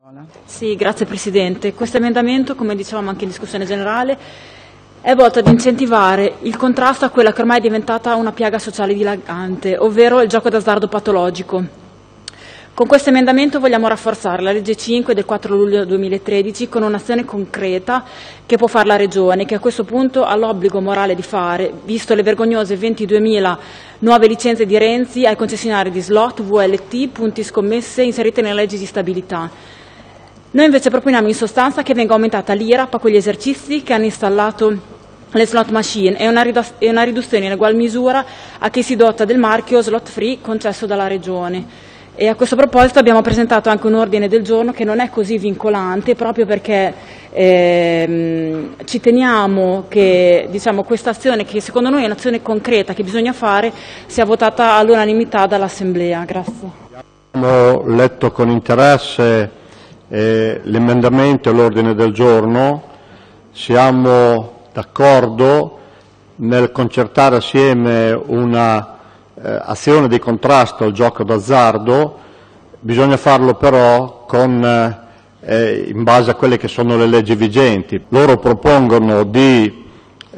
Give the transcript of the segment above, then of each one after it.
Sì, grazie Presidente. Questo emendamento, come dicevamo anche in discussione generale, è volto ad incentivare il contrasto a quella che ormai è diventata una piaga sociale dilagante, ovvero il gioco d'azzardo patologico. Con questo emendamento vogliamo rafforzare la legge 5 del 4 luglio 2013 con un'azione concreta che può fare la Regione, che a questo punto ha l'obbligo morale di fare, visto le vergognose 22.000 nuove licenze di Renzi ai concessionari di slot, VLT, punti scommesse inserite nella legge di stabilità. Noi invece proponiamo in sostanza che venga aumentata l'IRAP a quegli esercizi che hanno installato le slot machine e una riduzione in ugual misura a chi si dota del marchio slot free concesso dalla Regione. E a questo proposito abbiamo presentato anche un ordine del giorno che non è così vincolante, proprio perché ci teniamo che questa azione, che secondo noi è un'azione concreta che bisogna fare, sia votata all'unanimità dall'Assemblea. Grazie. Abbiamo letto con interesse l'emendamento e l'ordine del giorno, siamo d'accordo nel concertare assieme una azione di contrasto al gioco d'azzardo. Bisogna farlo però in base a quelle che sono le leggi vigenti. Loro propongono di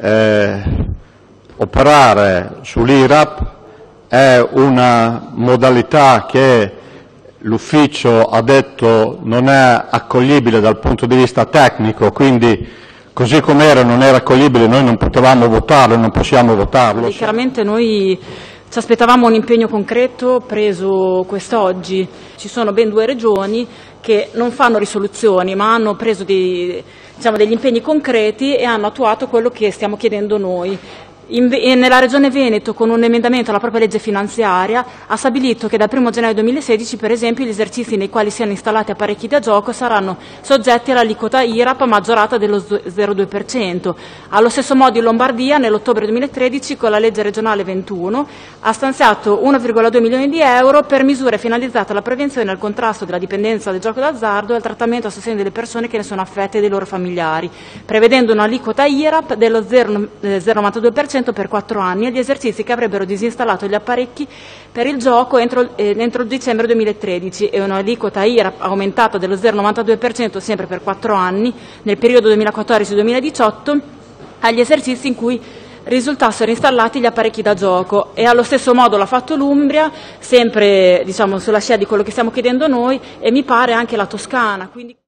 operare sull'IRAP, è una modalità che l'ufficio ha detto non è accoglibile dal punto di vista tecnico, quindi così com'era non era accoglibile, noi non potevamo votarlo, non possiamo votarlo. Chiaramente noi ci aspettavamo un impegno concreto preso quest'oggi. Ci sono ben 2 regioni che non fanno risoluzioni ma hanno preso degli impegni concreti e hanno attuato quello che stiamo chiedendo noi. Nella Regione Veneto, con un emendamento alla propria legge finanziaria, ha stabilito che dal 1 gennaio 2016, per esempio, gli esercizi nei quali siano installati apparecchi da gioco saranno soggetti all'aliquota IRAP maggiorata dello 0,2%. Allo stesso modo in Lombardia, nell'ottobre 2013, con la legge regionale 21, ha stanziato 1,2 milioni di euro per misure finalizzate alla prevenzione e al contrasto della dipendenza del gioco d'azzardo e al trattamento a sostegno delle persone che ne sono affette e dei loro familiari, prevedendo un'aliquota IRAP dello 0,92% per 4 anni agli esercizi che avrebbero disinstallato gli apparecchi per il gioco entro il dicembre 2013 e un'aliquota IRAP aumentata dello 0,92% sempre per 4 anni nel periodo 2014-2018 agli esercizi in cui risultassero installati gli apparecchi da gioco. E allo stesso modo l'ha fatto l'Umbria, sempre sulla scia di quello che stiamo chiedendo noi, e mi pare anche la Toscana. Quindi